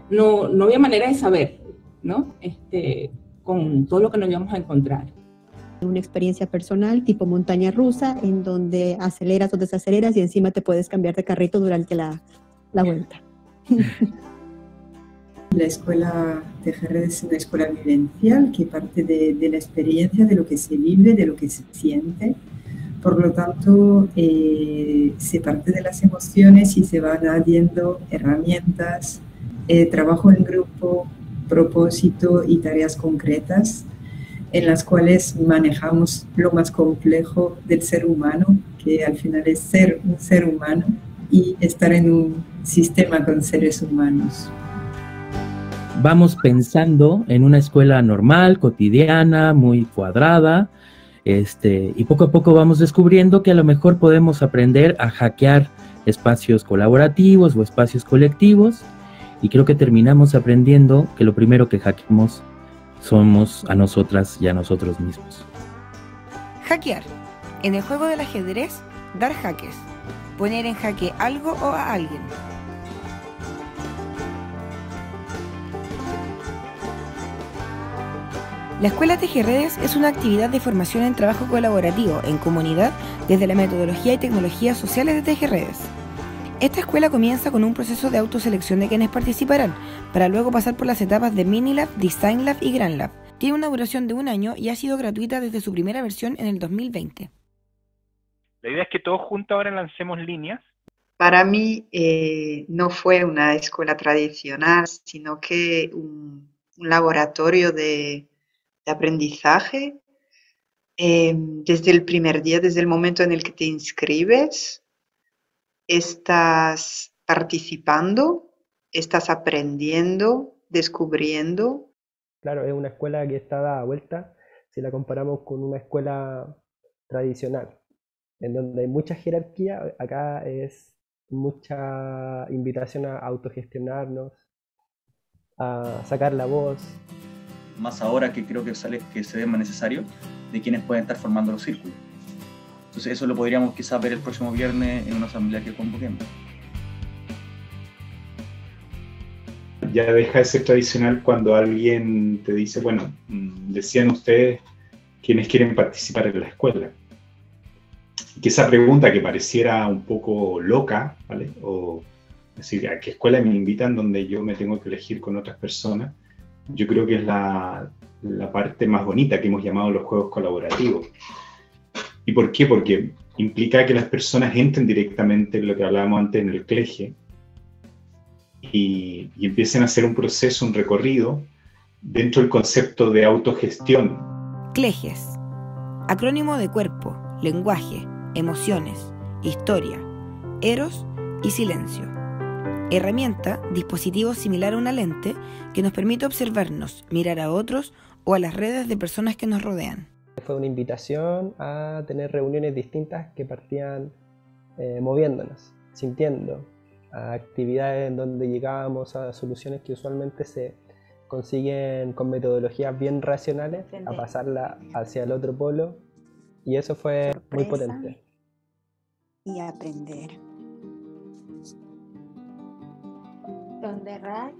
no había manera de saber, ¿no? Con todo lo que nos íbamos a encontrar. Una experiencia personal tipo montaña rusa, en donde aceleras o desaceleras y encima te puedes cambiar de carrito durante la vuelta. La escuela Tejerred es una escuela vivencial que parte de la experiencia, de lo que se vive, de lo que se siente. Por lo tanto, se parte de las emociones y se van añadiendo herramientas, trabajo en grupo, propósito y tareas concretas en las cuales manejamos lo más complejo del ser humano, que al final es ser un ser humano y estar en un sistema con seres humanos. Vamos pensando en una escuela normal, cotidiana, muy cuadrada, y poco a poco vamos descubriendo que a lo mejor podemos aprender a hackear espacios colaborativos o espacios colectivos, y creo que terminamos aprendiendo que lo primero que hackeamos somos a nosotras y a nosotros mismos. Hackear. En el juego del ajedrez, dar jaques. Poner en jaque algo o a alguien. La Escuela Tejerredes es una actividad de formación en trabajo colaborativo, en comunidad, desde la metodología y tecnologías sociales de Tejerredes. Esta escuela comienza con un proceso de autoselección de quienes participarán, para luego pasar por las etapas de Minilab, Design Lab y Grand Lab. Tiene una duración de 1 año y ha sido gratuita desde su primera versión en el 2020. La idea es que todos juntos ahora lancemos líneas. Para mí no fue una escuela tradicional, sino que un laboratorio de aprendizaje. Desde el primer día, desde el momento en el que te inscribes, estás participando, estás aprendiendo, descubriendo. Claro, es una escuela que está dada vuelta si la comparamos con una escuela tradicional, en donde hay mucha jerarquía. Acá es mucha invitación a autogestionarnos, a sacar la voz. Más ahora que creo que se ve más necesario, de quienes pueden estar formando los círculos. Entonces eso lo podríamos quizás ver el próximo viernes en una asamblea que convoquemos. Ya deja de ser tradicional cuando alguien te dice, bueno, decían ustedes quiénes quieren participar en la escuela. Y que esa pregunta que pareciera un poco loca, ¿vale? O decir, ¿a qué escuela me invitan donde yo me tengo que elegir con otras personas? Yo creo que es la parte más bonita que hemos llamado los juegos colaborativos. ¿Y por qué? Porque implica que las personas entren directamente en lo que hablábamos antes en el CLEGE y empiecen a hacer un proceso, un recorrido dentro del concepto de autogestión. CLEGES. Acrónimo de cuerpo, lenguaje, emociones, historia, eros y silencio. Herramienta, dispositivo similar a una lente que nos permite observarnos, mirar a otros o a las redes de personas que nos rodean. Fue una invitación a tener reuniones distintas que partían moviéndonos, sintiendo, a actividades en donde llegábamos a soluciones que usualmente se consiguen con metodologías bien racionales, a pasarla hacia el otro polo, y eso fue muy potente. Y aprender. Donde RAC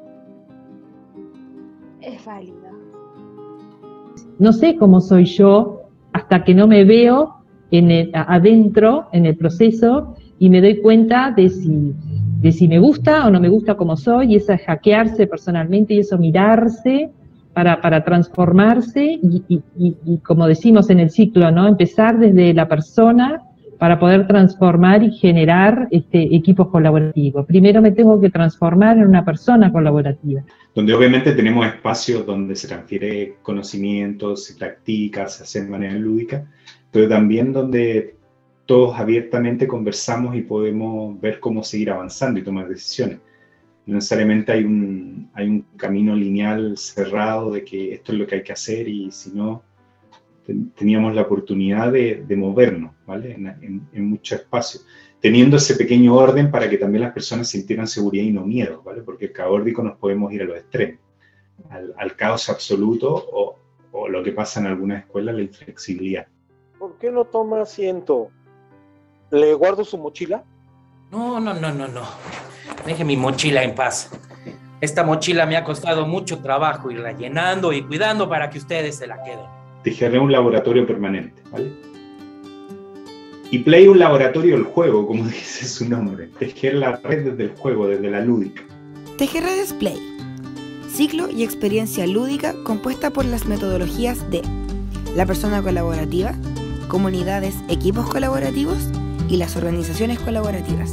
es válido. No sé cómo soy yo hasta que no me veo adentro en el proceso y me doy cuenta de si me gusta o no me gusta como soy, y eso es hackearse personalmente y eso mirarse para transformarse y como decimos en el ciclo, ¿no? Empezar desde la persona para poder transformar y generar equipos colaborativos. Primero me tengo que transformar en una persona colaborativa. Donde obviamente tenemos espacios donde se transfiere conocimiento, se practica, se hace de manera lúdica, pero también donde todos abiertamente conversamos y podemos ver cómo seguir avanzando y tomar decisiones. No necesariamente hay un camino lineal cerrado de que esto es lo que hay que hacer, y si no, teníamos la oportunidad de movernos, ¿vale? En mucho espacio, teniendo ese pequeño orden para que también las personas sintieran seguridad y no miedo, ¿vale? Porque el caótico nos podemos ir a los extremos, al caos absoluto o lo que pasa en algunas escuelas, la inflexibilidad. ¿Por qué no toma asiento? ¿Le guardo su mochila? No. Deje mi mochila en paz. Esta mochila me ha costado mucho trabajo irla llenando y cuidando para que ustedes se la queden. TGR es un laboratorio permanente, ¿vale? Y Play un laboratorio del juego, como dice su nombre. TGR la red desde el juego, desde la lúdica. TGRedes Play, ciclo y experiencia lúdica compuesta por las metodologías de la persona colaborativa, comunidades, equipos colaborativos y las organizaciones colaborativas.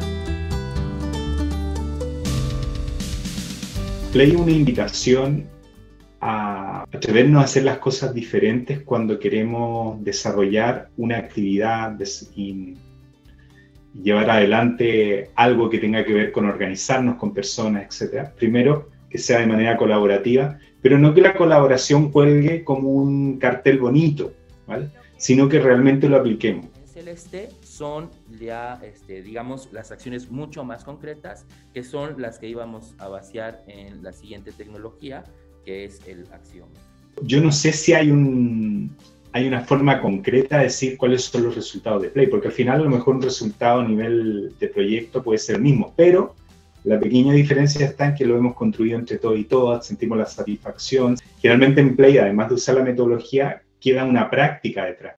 Play una invitación a atrevernos a hacer las cosas diferentes cuando queremos desarrollar una actividad y llevar adelante algo que tenga que ver con organizarnos con personas, etc. Primero, que sea de manera colaborativa, pero no que la colaboración cuelgue como un cartel bonito, ¿vale? Sino que realmente lo apliquemos. En Celeste son ya, digamos, las acciones mucho más concretas, que son las que íbamos a vaciar en la siguiente tecnología, que es el acciómetro. Yo no sé si hay una forma concreta de decir cuáles son los resultados de Play, porque al final a lo mejor un resultado a nivel de proyecto puede ser el mismo, pero la pequeña diferencia está en que lo hemos construido entre todos y todas, sentimos la satisfacción. Generalmente en Play, además de usar la metodología, queda una práctica detrás.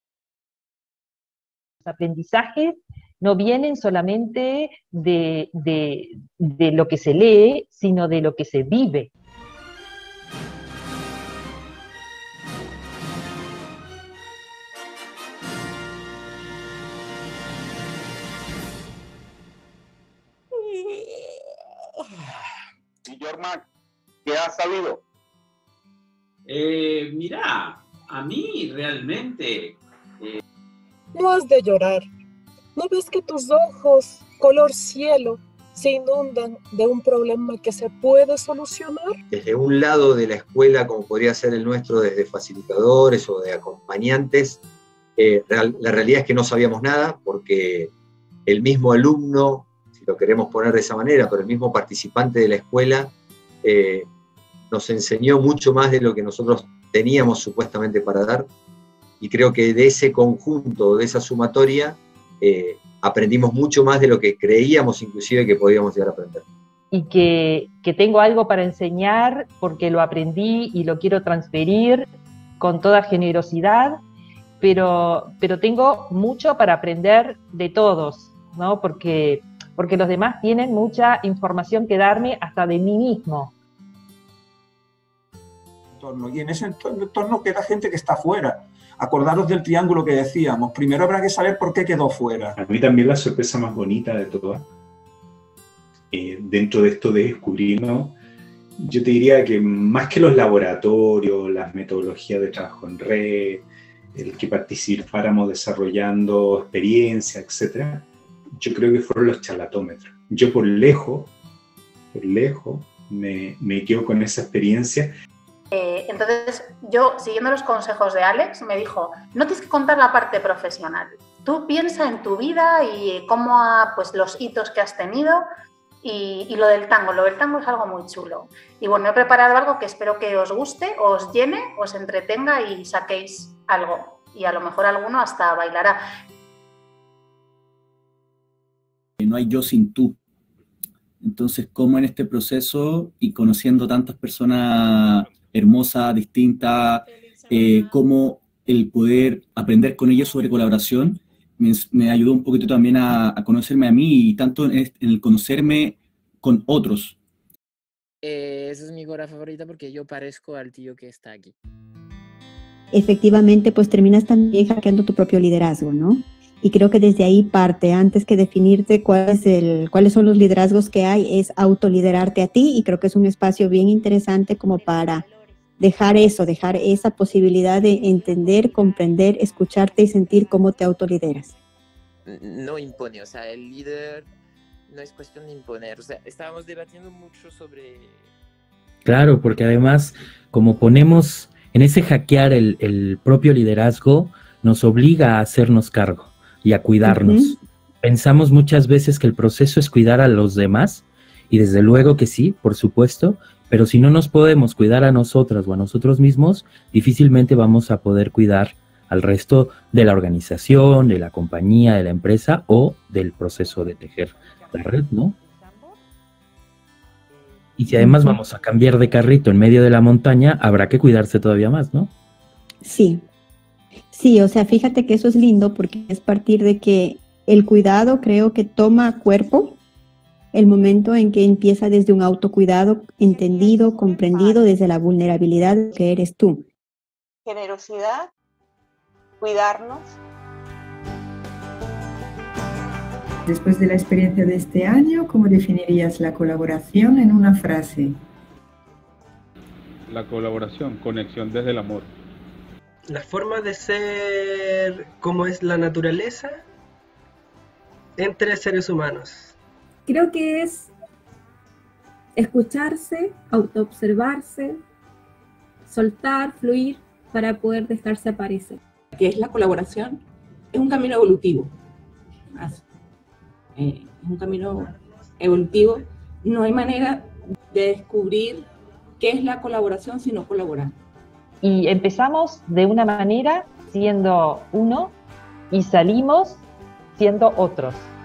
Los aprendizajes no vienen solamente de lo que se lee, sino de lo que se vive. Y Jorma, ¿qué ha sabido? Mira, a mí realmente... No has de llorar. ¿No ves que tus ojos, color cielo, se inundan de un problema que se puede solucionar? Desde un lado de la escuela, como podría ser el nuestro, desde facilitadores o de acompañantes, la realidad es que no sabíamos nada, porque el mismo alumno, si lo queremos poner de esa manera, pero el mismo participante de la escuela, nos enseñó mucho más de lo que nosotros teníamos supuestamente para dar, y creo que de ese conjunto, de esa sumatoria, aprendimos mucho más de lo que creíamos inclusive que podíamos llegar a aprender. Y que tengo algo para enseñar porque lo aprendí y lo quiero transferir con toda generosidad, pero tengo mucho para aprender de todos, ¿no? Porque los demás tienen mucha información que darme hasta de mí mismo. Y en ese entorno queda gente que está fuera. Acordaros del triángulo que decíamos. Primero habrá que saber por qué quedó fuera. A mí también la sorpresa más bonita de todas, dentro de esto de descubrirnos, yo te diría que más que los laboratorios, las metodologías de trabajo en red, el que participáramos desarrollando experiencias, etc., yo creo que fueron los charlatómetros. Yo por lejos, me quedo con esa experiencia. Entonces, yo, siguiendo los consejos de Alex, me dijo, no tienes que contar la parte profesional. Tú piensa en tu vida y cómo pues, los hitos que has tenido y lo del tango. Lo del tango es algo muy chulo. Y bueno, he preparado algo que espero que os guste, os llene, os entretenga y saquéis algo. Y a lo mejor alguno hasta bailará. No hay yo sin tú. Entonces, ¿cómo en este proceso y conociendo tantas personas hermosas, distintas, cómo el poder aprender con ellos sobre colaboración me ayudó un poquito también a conocerme a mí y tanto en el conocerme con otros. Esa es mi hora favorita porque yo parezco al tío que está aquí. Efectivamente, pues terminas también hackeando tu propio liderazgo, ¿no? Y creo que desde ahí parte, antes que definirte cuáles son los liderazgos que hay, es autoliderarte a ti, y creo que es un espacio bien interesante como para dejar esa posibilidad de entender, comprender, escucharte y sentir cómo te autolideras. No impone, o sea, el líder no es cuestión de imponer, o sea, estábamos debatiendo mucho sobre... Claro, porque además, como ponemos en ese hackear el propio liderazgo, nos obliga a hacernos cargo y a cuidarnos. Pensamos muchas veces que el proceso es cuidar a los demás, y desde luego que sí, por supuesto, pero si no nos podemos cuidar a nosotras o a nosotros mismos, difícilmente vamos a poder cuidar al resto de la organización, de la compañía, de la empresa o del proceso de tejer la red, ¿no? Y si además vamos a cambiar de carrito en medio de la montaña, habrá que cuidarse todavía más, ¿no? Sí, sí, o sea, fíjate que eso es lindo porque es partir de que el cuidado creo que toma cuerpo el momento en que empieza desde un autocuidado entendido, comprendido desde la vulnerabilidad que eres tú. Generosidad, cuidarnos. Después de la experiencia de este año, ¿cómo definirías la colaboración en una frase? La colaboración, conexión desde el amor. La forma de ser como es la naturaleza entre seres humanos. Creo que es escucharse, autoobservarse, soltar, fluir para poder dejarse aparecer. ¿Qué es la colaboración? Es un camino evolutivo. Es un camino evolutivo. No hay manera de descubrir qué es la colaboración si no colaborar. Y empezamos de una manera siendo uno y salimos siendo otros.